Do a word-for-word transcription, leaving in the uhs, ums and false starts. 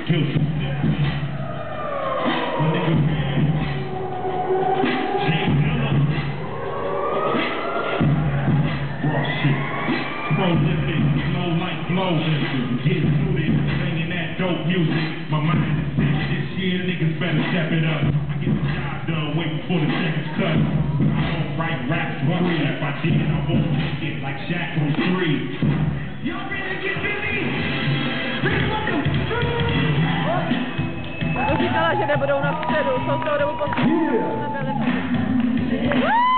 Kill some my nigga James Miller. Raw shit. Prolific, low light flow. Get suited, singing that dope music. My mind is sick. This year niggas better step it up. I get the job done, waiting for the seconds cut. I don't write raps for free. If I did, I won't make it like Shaq on three. Y'all ready to get busy? To říkala, že nebudou napředu, jsou to nebo pod...